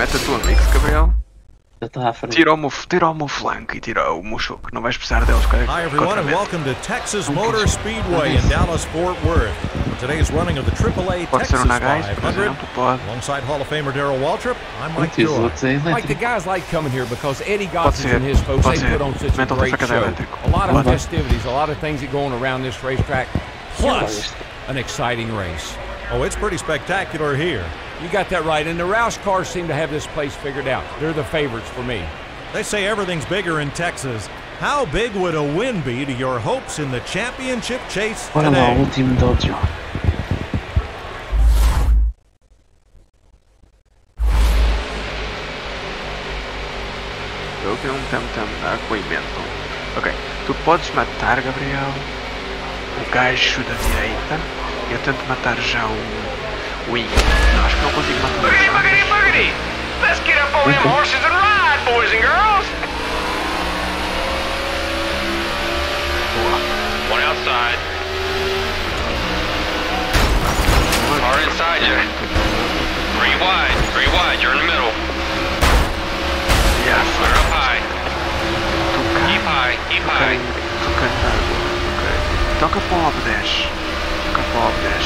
mete a tua mix, Gabriel. Eu estava à frente. Tira o meu flanco e tira o meu choque. Não vais precisar deles, cara. Hi everyone and welcome to Texas Motor Speedway in Dallas-Fort Worth. Today's running of the AAA Pode ser Texas Nagai, por 500. exemplo, pode. Alongside Hall of Famer Darrell Waltrip, I'm Mike E os Joy. outros é Like the elétrico. guys like coming here because Eddie Pode Gossett and ser, his folks, pode they ser. put on such a Mental great facada show. elétrico. A lot of Pode. festivities, a lot of things that go on around this racetrack, plus an exciting race. Oh, it's pretty spectacular here. You got that right, and the Roush cars seem to have this place figured out. They're the favorites for me. They say everything's bigger in Texas. How big would a win be to your hopes in the championship chase Olha lá, o today? último Dojo. Eu vi um tam-tam com invento. Ok, tu podes matar, Gabriel, o gajo da direita. Eu tento matar já o Wing. Não, acho que não consigo matar o Boogity! Let's get up on them horses and ride, boys and girls! One outside. Car inside you. Three wide, you're in the middle. Yes. Clear up high. Keep high, keep high. Toca para o OB10. Toca para o OB10.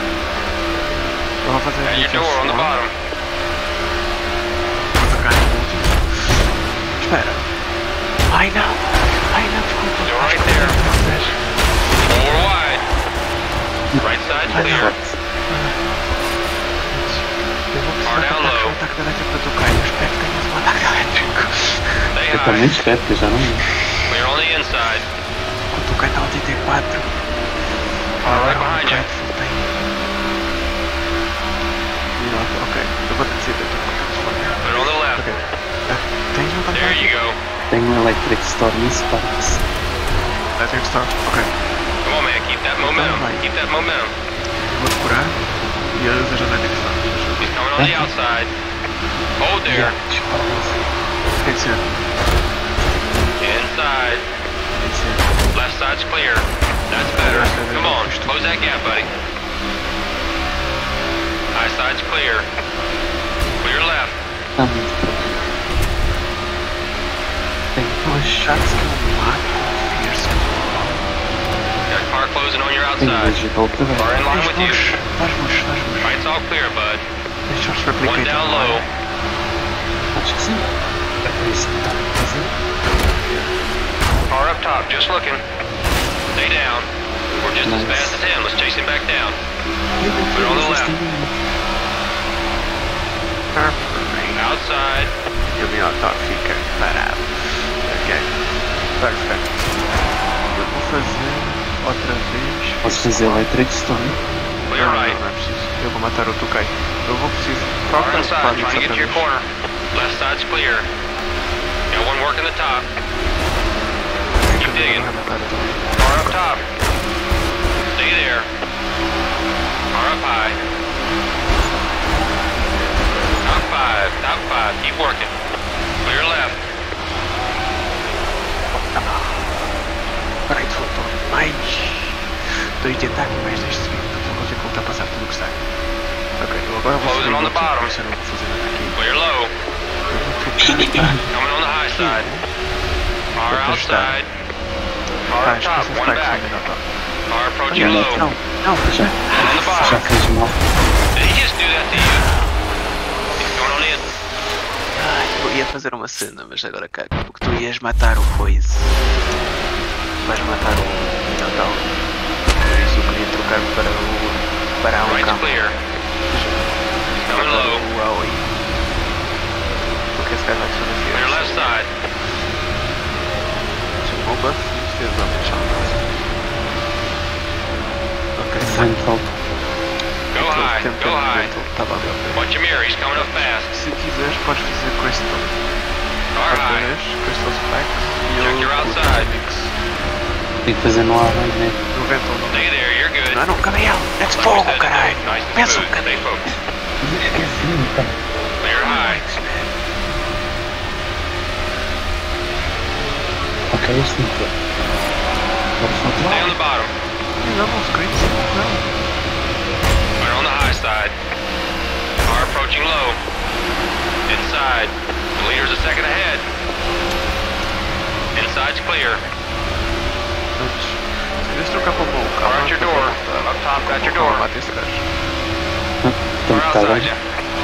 Eu vou fazer And your door on the bottom. Vou tocar no último. Espera. Ai não, desculpa. You're right there. Four wide. Right side Mais clear. forte. Eu vou Far precisar down de low. um ataque elétrico para tocar. Eu espero que tenhas um ataque elétrico. Stay Eu também high. espero que eu já não vi. Clear on the inside. Vou tocar na 84. Car right behind you. Ok, eu vou descer. Put it on the left. Ok. Tens um There you go. Tenho um Electric Store no Sparks. Electric Store, ok. Come on, man. Keep that momentum. Keep that momentum. Vou decorar e eu uso a Electric Store. He's coming on the outside. Hold there. Tem que ser. Inside. Tem que ser. Left side's clear. That's better. Come on. Close that gap, buddy. High side's clear. Clear left. Está muito próximo. Tenho Dois chatos que eu mato. Fierce. Got car closing on your Tenho outside. digital também. Car in line with you. Faz-nos. Right's all clear, bud. Deixa os One replicate. down low. Acho que sim. É isso que está a fazer. Car up top, just looking. Stay down. We're just as Nice. fast as him. Let's chase him back down. Put it on the left. Outside. E o meu auto fica parado. Ok. Perfeito. Eu vou fazer outra vez. Posso fazer Electric Store? Clear right. Não é preciso. Eu vou matar o Tukai. Eu vou precisar. Car Troca inside, para trying to get to your corner. Left side's clear. Got one working the top. Keep digging. Car up top. Stay there. Car up high. Top five. Keep working. Clear left. Peraí, faltou mais 80 mais deste segundo. Não consigo ultrapassar tudo o que está. Ok, eu agora vou Closing on the bottom. Isso eu não vou fazer nada aqui. Clear low. Eu vou ficar. Coming on the high side. Car outside. Car up top. One back. Car approaching low. Não. Já, On the já bottom. fez mal. Did he just do that to you? He's going on in. Eu ia fazer uma cena, mas agora cago. Porque tu ias matar o coisa. Vais matar o Natal. Por isso eu queria trocar para um Right's campo. clear. Coming low. O Huawei. Porque esse gajo vai ser uma Clear left side. Chamou o buff e fez o chamado. Ok, sai. Rental. Go high. Go high. Estava ali ao pé. Watch your mirror. He's coming up fast. Se quiseres, podes fazer Crystal. Car high. Crystal Spikes e Check eu your o outside. Mix. Tem que fazer no ar, né? 90 ou não. Stay there. You're good. Não, Gabriel, let's Like we fogo, said, caralho. nice and Pensa smooth. Stay bocadinho. focused. Esqueci, então. Clear high. Ok, este não foi. Vamos só Stay on the bottom. Não, os grids, não. Clear on the high side. Car approaching low. outside. The leader's a second ahead. Inside's clear. Se eles trocar pra bom, Car at your door. Up top, at your door. Mata esse cara. Car outside ya.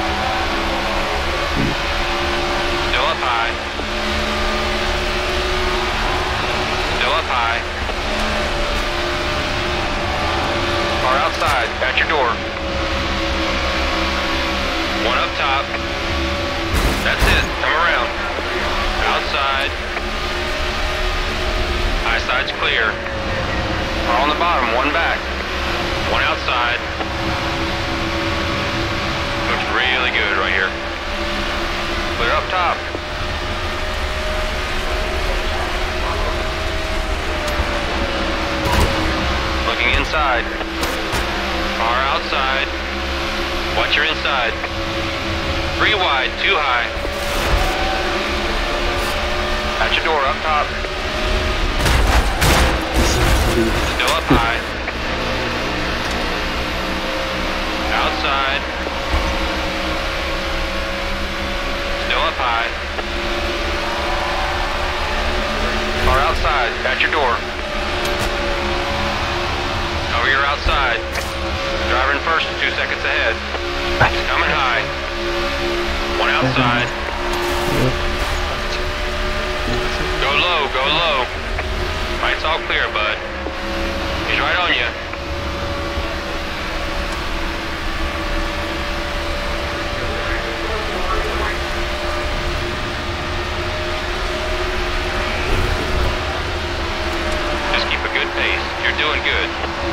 Still up high. Still up high. Car outside, at your door. One up top. That's it, come around. Outside. High side's clear. Car on the bottom, one back. One outside. Looks really good right here. Clear up top. Looking inside. Car outside. Watch your inside. 3 wide, 2 high. At your door, up top. Still up high. Outside. Still up high. Car outside, at your door. Over your outside. Driver in first, 2 seconds ahead. Coming high. One outside. Go low, go low. Light's all clear, bud. He's right on you. Just keep a good pace. You're doing good.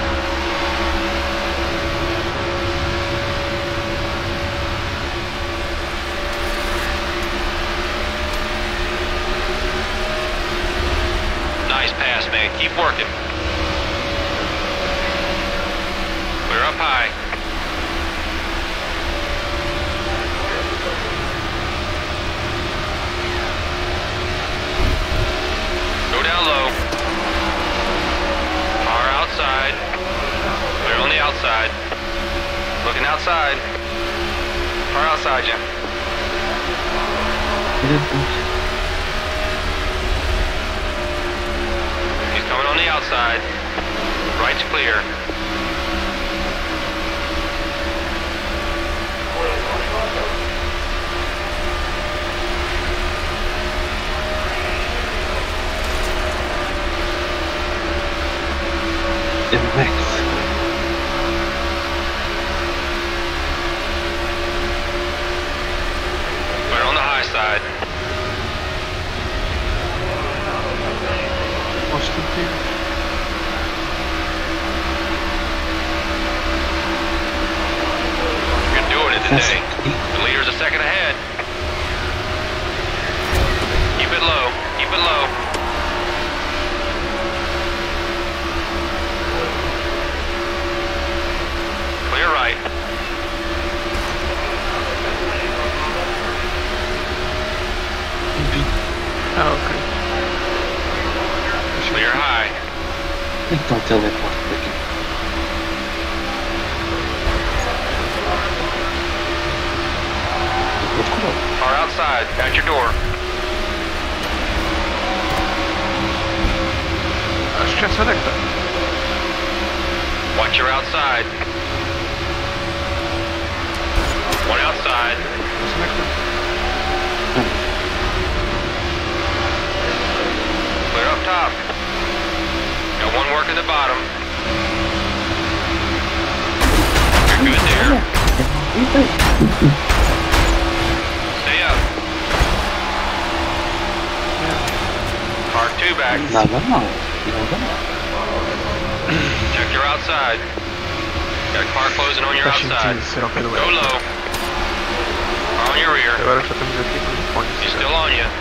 Nice pass, man. Keep working. Clear up high. Go down low. Car outside. Clear on the outside. Looking outside. Car outside you. Coming on the outside. Right's clear. We're on the high side. You're doing it today. The leader's a second ahead. Keep it low. Keep it low. Clear right. Ah, ok. Clear high. Então teleporta daqui. Car outside, at your door. Acho que é select. Watch your outside. One outside. Clear up top. Got one working the bottom. You're good there. Stay up. Car 2 back. Nada mal. Check your outside. Got a car closing on your outside. Go low. Car on your rear. Agora já estamos aqui com os pontos. He's still on you.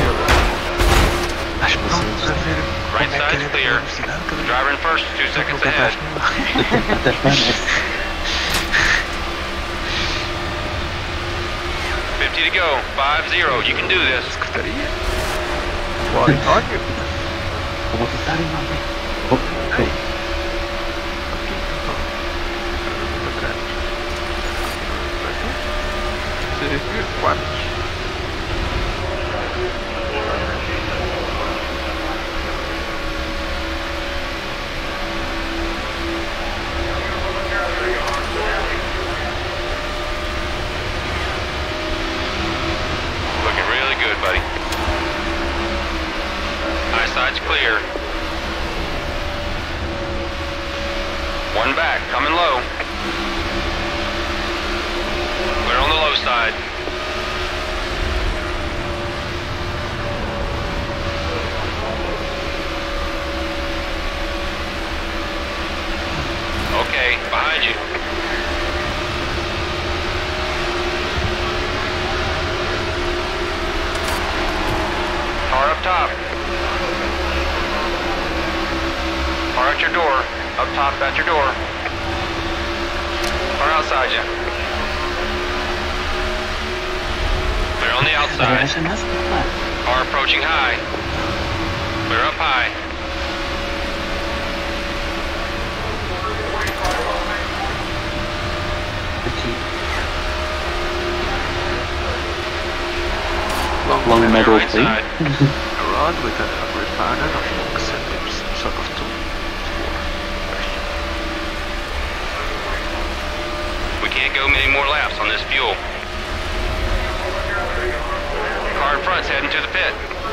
Acho que pronto, a ver. Right side's clear. Driver in first, 2 seconds ahead. 50 to go. 5-0. You can do this. Secretaria. Laboratório. Vou botar em nome. Quartos. back. Coming low. We're on the low side. Okay, behind you. Car up top. Car at your door. Up top at your door. Car outside you. Clear on the outside. Car approaching high. Clear up high. Long metal right thing. side. A rod with a refiner of hooks and there's sort of two. We can't go many more laps on this fuel. Car in front's heading to the pit.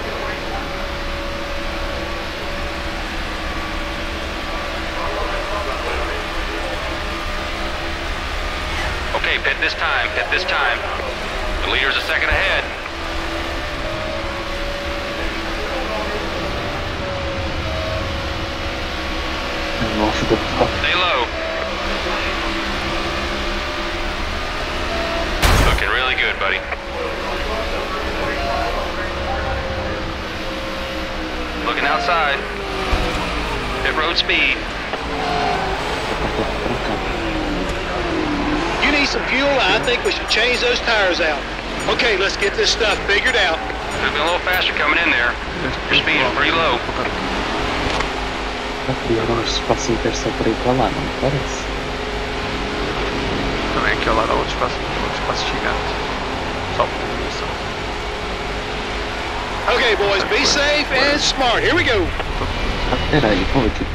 Okay, pit this time, pit this time. The leader's a second ahead. Off the top. Stay low. Looking really good, buddy. Looking outside. Hit road speed. You need some fuel. I think we should change those tires out. Okay, let's get this stuff figured out. Could have been a little faster coming in there. Your speed's pretty low. Criaram espaço intersetor para ir para lá, não parece? Também aqui ao lado há outro espaço gigante. Só por dimensão. Okay, boys, be safe and smart. Here we go. Ah, peraí, vamos aqui.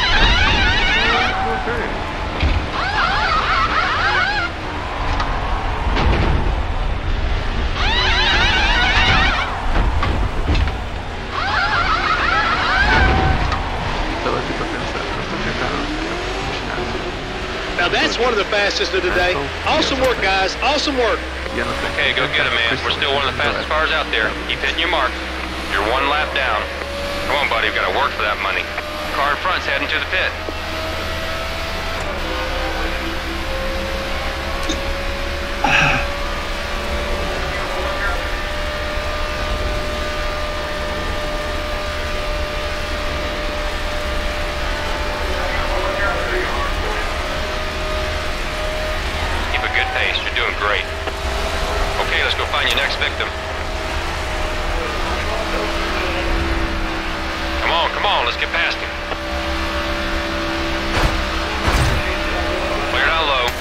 Now that's one of the fastest of the day. Awesome work, guys. Awesome work. Okay, go get him, man. We're still one of the fastest cars out there. Keep hitting your mark. You're one lap down. Come on, buddy. We've got to work for that money. Car in front's heading to the pit. You're doing great. Okay, let's go find your next victim. Come on, let's get past him. Clear down low.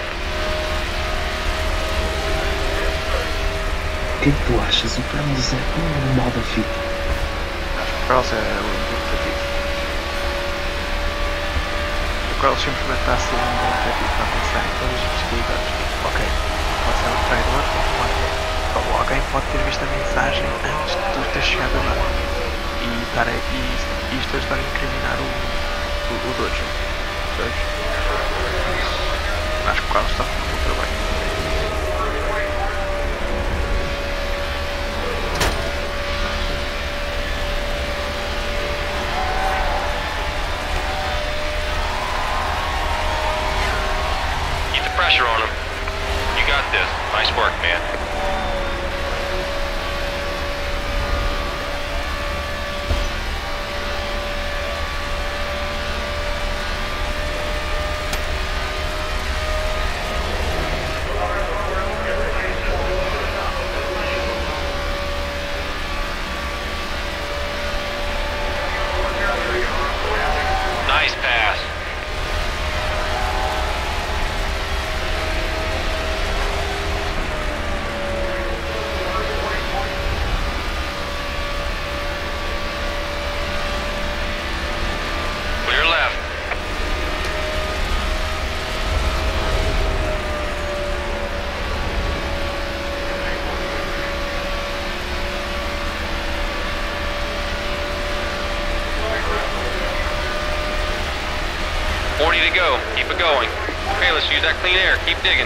O que tu achas? O Carlos é um mal da fita. O Carlos é o indicativo. O Carlos simplesmente está a ser um indicativo para pensar em todas as possibilidades. Ok, pode ser um traidor, ou alguém pode ter visto a mensagem antes de tu ter chegado lá e isto ajudar a incriminar o Dojo. Acho que o Carlos está fazendo um bom trabalho. Keep the pressure on him. You got this. Nice work, man. go. Keep it going. Okay, let's use that clean air. Keep digging.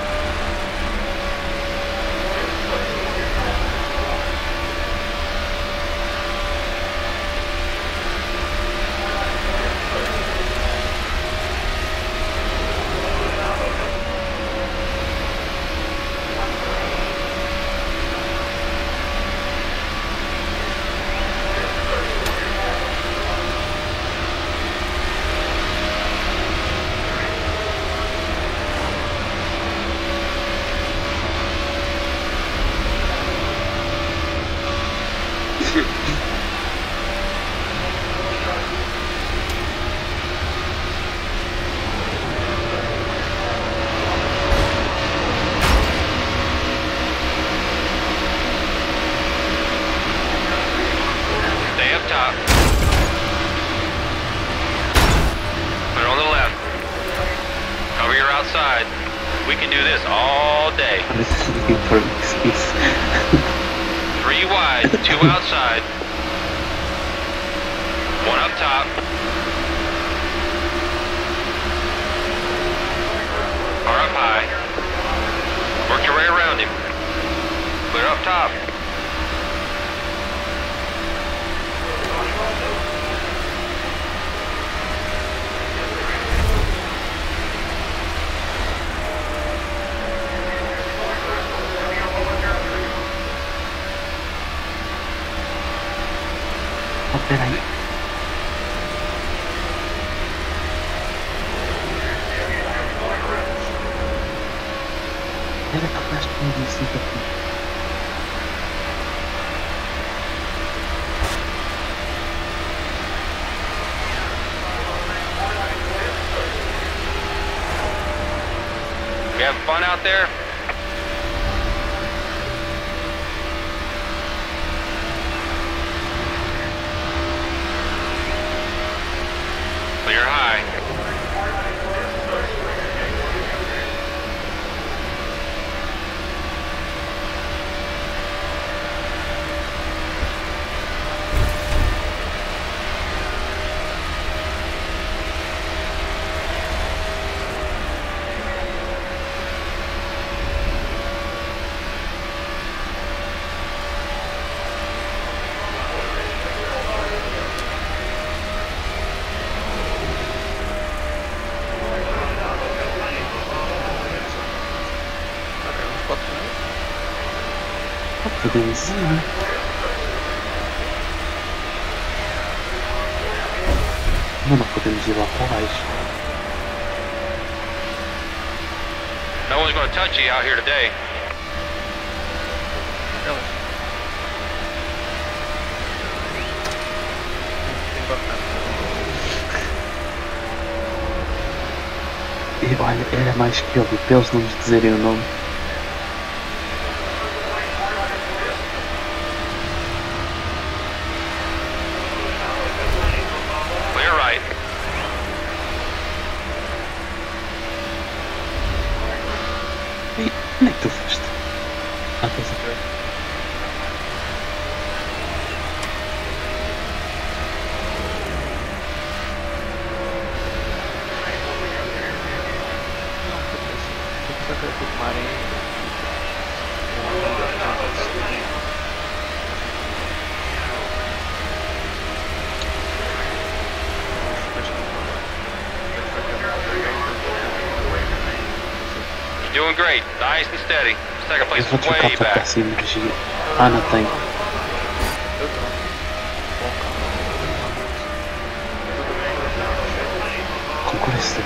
We can do this all day. This is looking for an excuse. 3 wide, 2 outside. 1 up top. Car up high. Work your way around him. Clear up top. Peraí. Ele tá praticando isso aqui. You having fun out there? Clear high. Podemos ir, né? Não podemos ir lá pra baixo. No one's gonna touch you out here today. E olha, era mais que óbvio, para eles não nos dizerem o nome. Clear right. E onde é que tu foste? Ah, estás a ver. You're doing great. Nice and steady. Second place Eu vou is trocar way para back. essa energia. Ah, não tenho. Concorrência.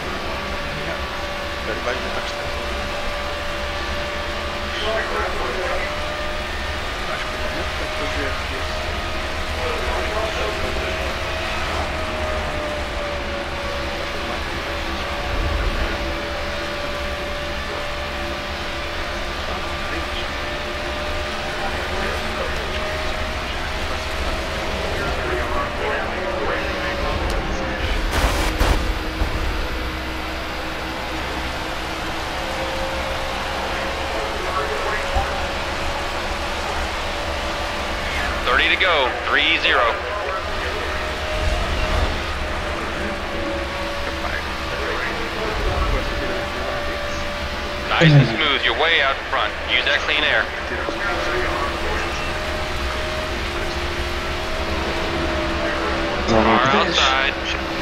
To go, 3-0. Nice and smooth. You're way out in front. Use that clean air. Car outside.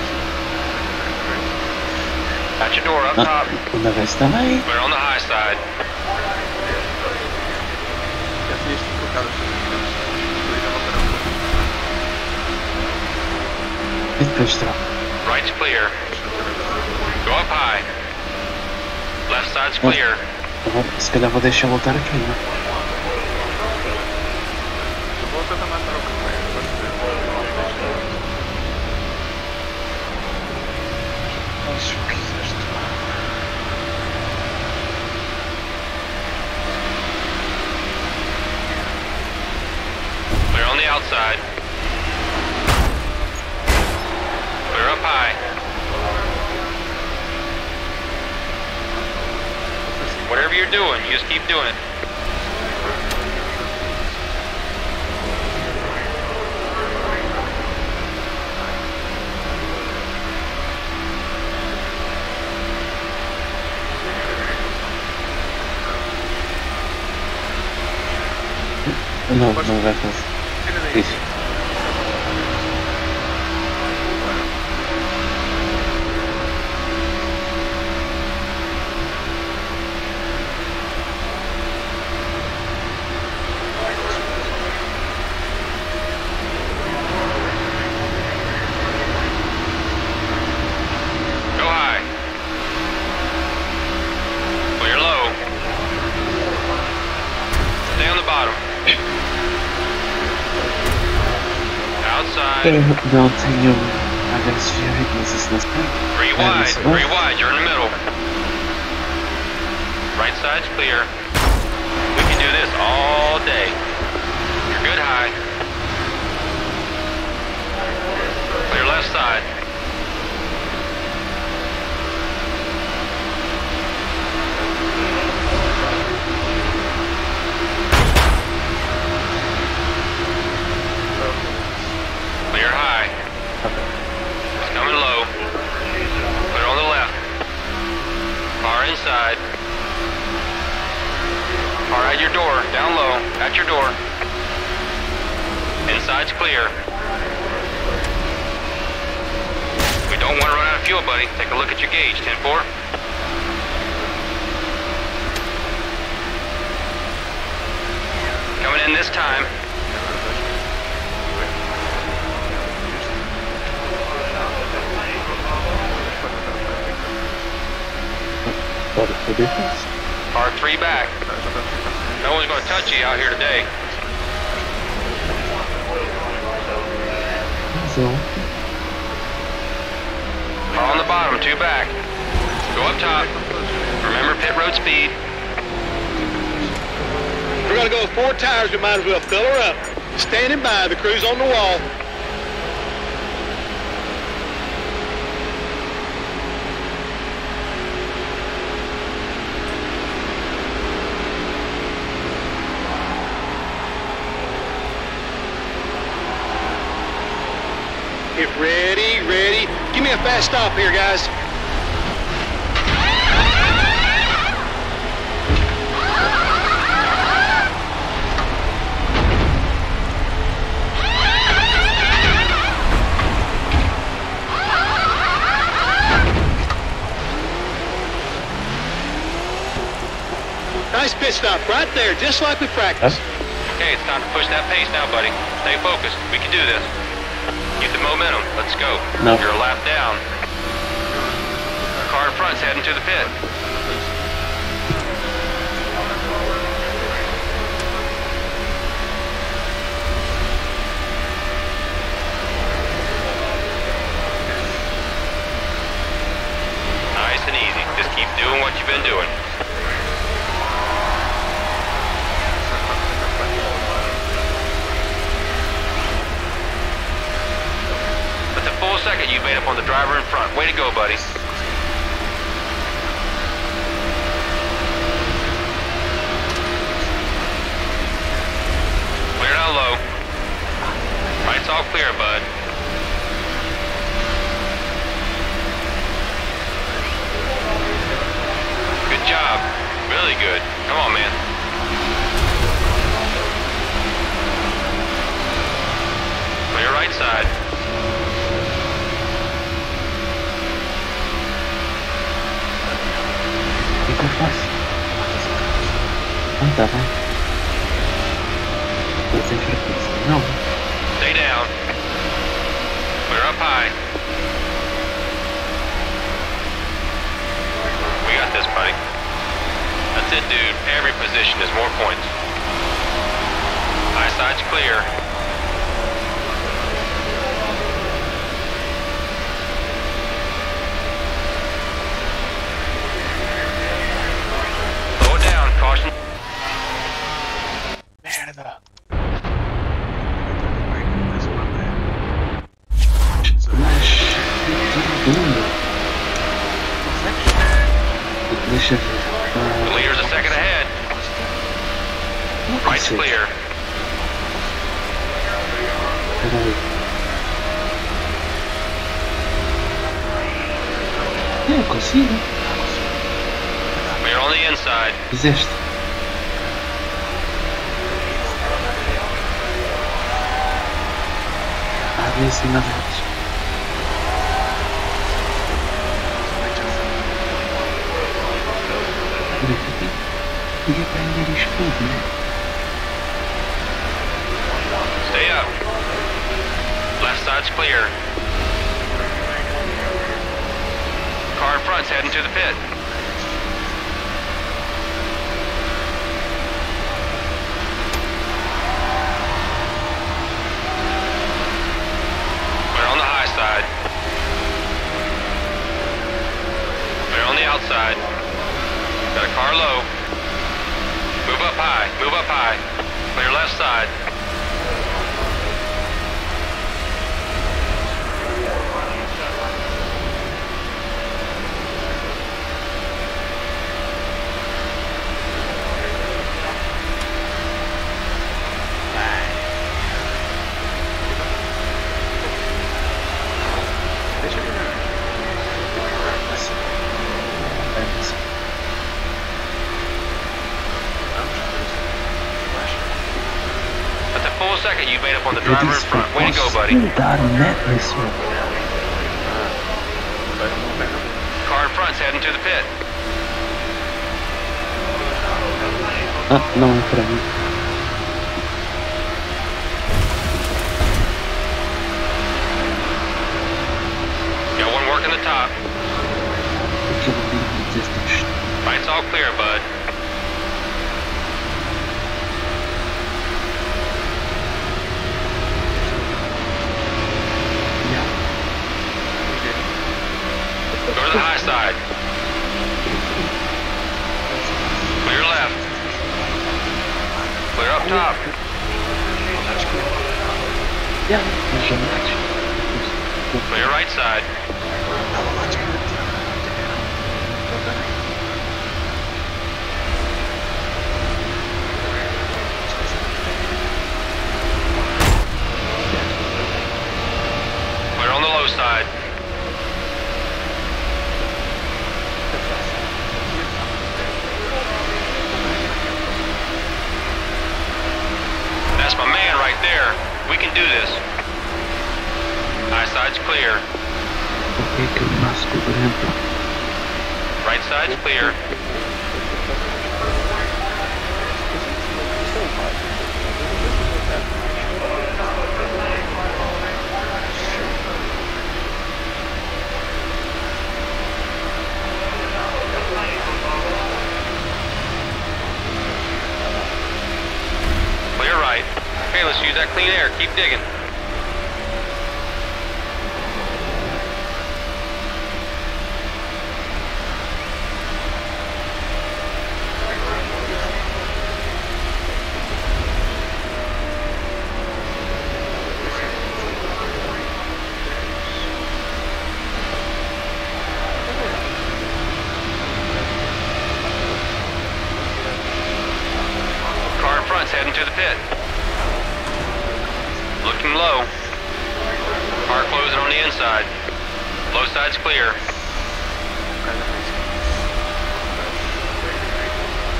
At your door, up top. Dawaj, stawaj. We're on the high side. Ja tu jeszcze pokażę, Wypuść to. Right's clear. Go up high. Left side's clear. Skada wodę się łotarkę, no. bo to tam na roku Clear on the outside. Clear up high. Whatever you're doing, you just keep doing it. No, reference. Idź. Go high. Clear low. Stay on the bottom. Outside. Don't you against your weaknesses, not Three wide, you're in the middle. Right side's clear. We can do this all day. You're good high. Clear left side. Clear high. It's coming low. Clear on the left. Car inside. Car at your door. Down low. At your door. Inside's clear. We don't want to run out of fuel, buddy. Take a look at your gauge. 10-4. Coming in this time. What is the difference? Car 3 back. No one's going to touch you out here today. So, Car on the bottom, 2 back. Go up top. Remember pit road speed. We're gonna go with 4 tires, we might as well fill her up. Standing by, the crew's on the wall. Get ready, ready. Give me a fast stop here, guys. Nice pit stop right there, just like we practiced. Okay, it's time to push that pace now, buddy. Stay focused. We can do this. Get the momentum. Let's go. No. You're a lap down. Car in front's heading to the pit. Nice and easy. Just keep doing what you've been doing. That's a full second you've made up on the driver in front. Way to go, buddy. Clear down low. Right's all clear, bud. Good job. Really good. Come on, man. On your right side. O que eu faço? Ah, tá bem. Tô sem frequência. Não. Stay down. Clear up high. We got this, buddy. That's it, dude. Every position is more points. High side's clear. Slow it down. Caution. Merda. Deixa eu ver. The leader's a second ahead. Right's clear. Peraí. Eu consigo. We're on the inside. Fizeste. Ali em cima deles. Podia prender isto tudo, né? Stay up. Left side's clear. Car in front's heading to the pit. We're on the high side. We're on the outside. Got a car low. Move up high, move up high. Clear left side. That's a full second you made up on the driver in front. Way to go, buddy. Dar net nesse meu. Car in front's heading to the pit. Ah, não é pra mim. Got one working the top. Aquilo ali existe. Right's all clear, bud. Go to the high side. Clear left. Clear up top. Yeah, jamais. Clear right side. Clear on the low side. That's my man right there. We can do this. High side's clear. Ok, que eu nasço cobrando. Right side's clear. Clear right. Okay, let's use that clean air. Keep digging. Car in front's heading to the pit. Looking low. Car closing on the inside. Low side's clear.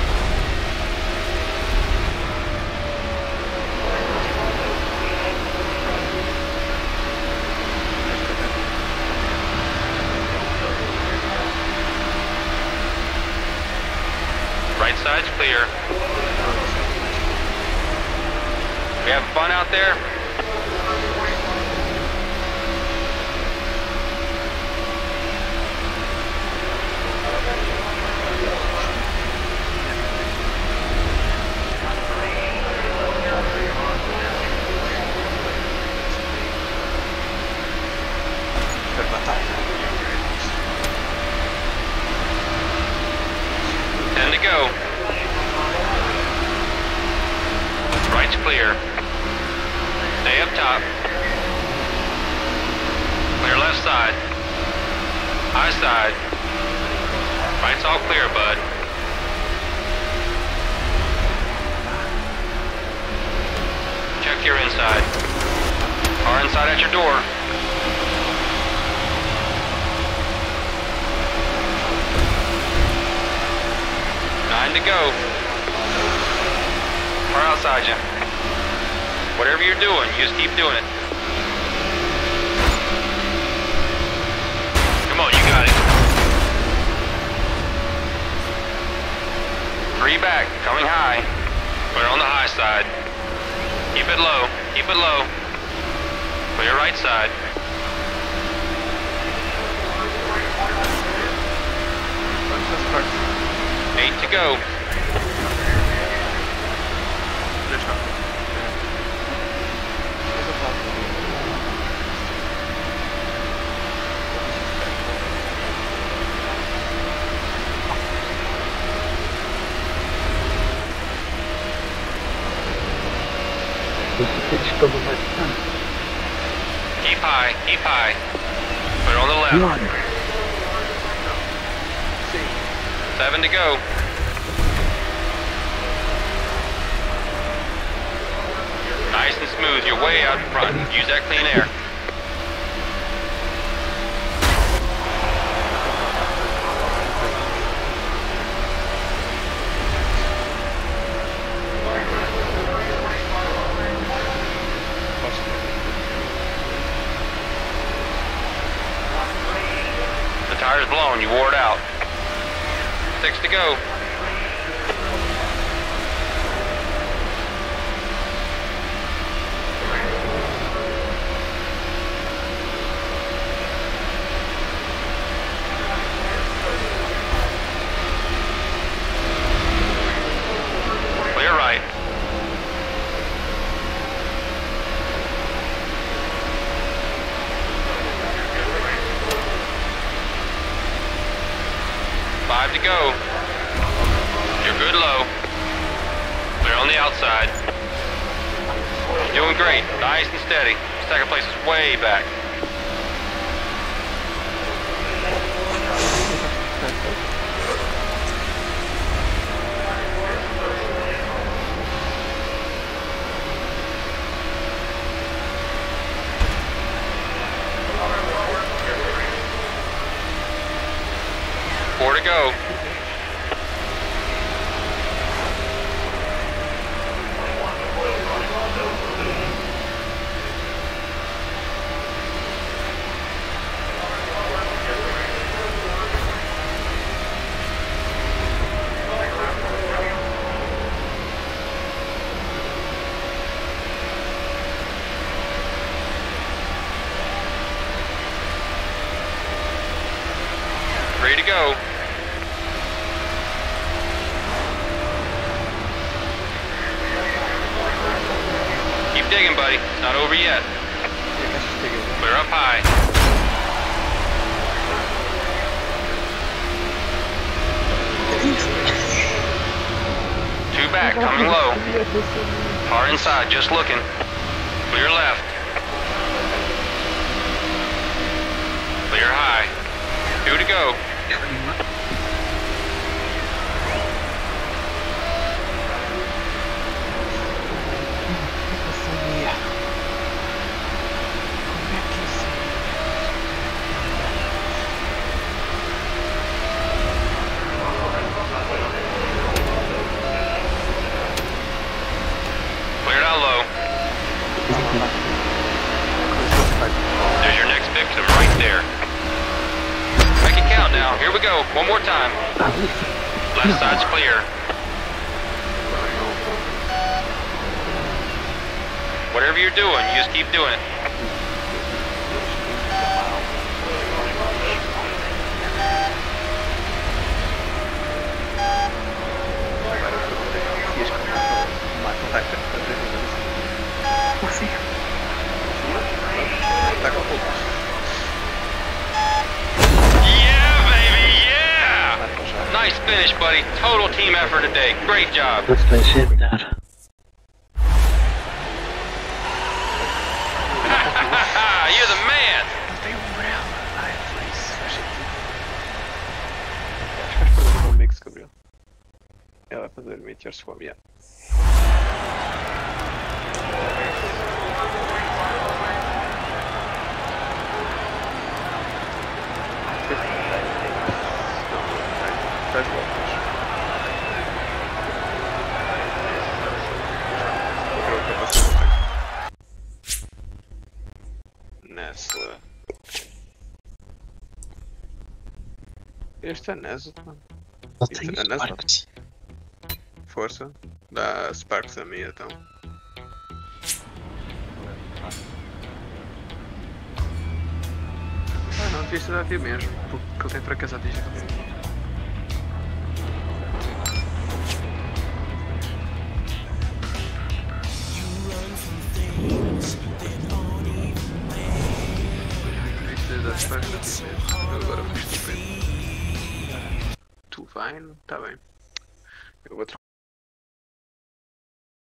clear. We having fun out there? Per battaglia. 10 to go. Right's clear. Stay up top. Clear left side. High side. Right's all clear, bud. Check your inside. Car inside at your door. Nine to go. Car outside you. Whatever you're doing, you just keep doing it. Come on, you got it. 3 back, coming high. Put it on the high side. Keep it low, keep it low. Clear right side. Eight to go. Keep high, keep high. Put it on the left. 7 to go. Nice and smooth, you're way out in front. Use that clean air. The tire's blown, you wore it out. 6 to go. Clear right. Five to go. You're good low. Clear on the outside. You're doing great. Nice and steady. Second place is way back. Four to go. Three to go. Keep digging, buddy. It's not over yet. Clear up high. Two back, coming low. Car inside, just looking. Clear left. Clear high. 2 to go. Clear down low. There's your next victim right there. Make it count now. Here we go. One more time. Left side's clear. Whatever you're doing, you just keep doing it. Yeah, baby, yeah! Nice finish, buddy. Total team effort today. Great job. Gostei sempre, Dad. You're the man! Tem branco. Ai, foi isso. Achei que... Acho que vais perder o mix, Gabriel. Ela vai fazer Meteor Swarm, yeah. Faz voltas. Nesla. Este é Nesla. Só tem Isso é Nesla. Sparks. Força. Dá Sparks a mim então. Ah não, devia ser a ti mesmo. Porque ele tem fraqueza atingida. Agora fui estupendo. Tu vai? Tá bem. Eu vou trocar.